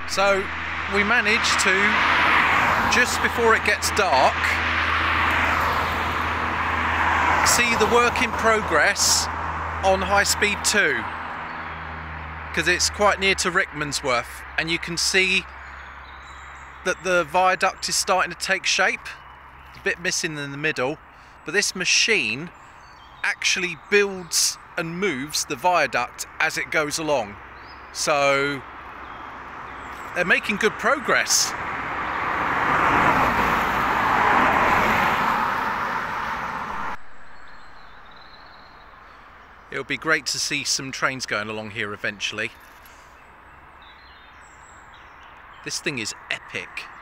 So we managed to, just before it gets dark, see the work in progress on High Speed 2, because it's quite near to Rickmansworth, and you can see that the viaduct is starting to take shape. It's a bit missing in the middle, but this machine actually builds and moves the viaduct as it goes along. So they're making good progress. It'll be great to see some trains going along here eventually. This thing is epic.